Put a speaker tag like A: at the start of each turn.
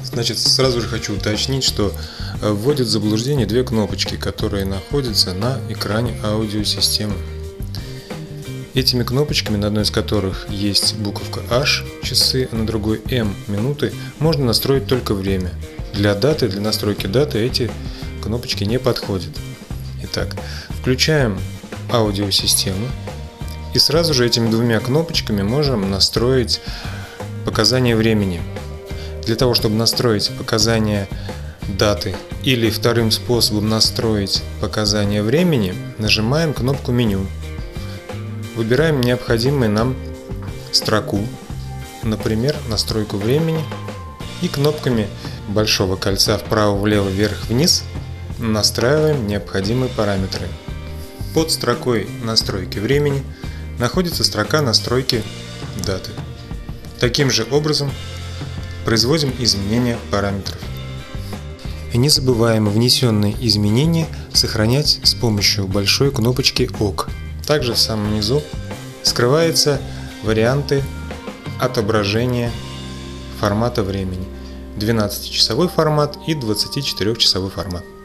A: Значит, сразу же хочу уточнить, что вводят в заблуждение две кнопочки, которые находятся на экране аудиосистемы. Этими кнопочками, на одной из которых есть буковка H – часы, а на другой M – минуты, можно настроить только время. Для настройки даты эти кнопочки не подходят. Итак, включаем аудиосистему и сразу же этими двумя кнопочками можем настроить показания времени. Для того, чтобы настроить показания даты или вторым способом настроить показания времени, нажимаем кнопку меню. Выбираем необходимую нам строку, например, настройку времени, и кнопками большого кольца вправо, влево, вверх, вниз настраиваем необходимые параметры. Под строкой настройки времени находится строка настройки даты. Таким же образом производим изменения параметров. И не забываем внесенные изменения сохранять с помощью большой кнопочки ОК. Также в самом низу скрываются варианты отображения формата времени: 12-часовой формат и 24-часовой формат.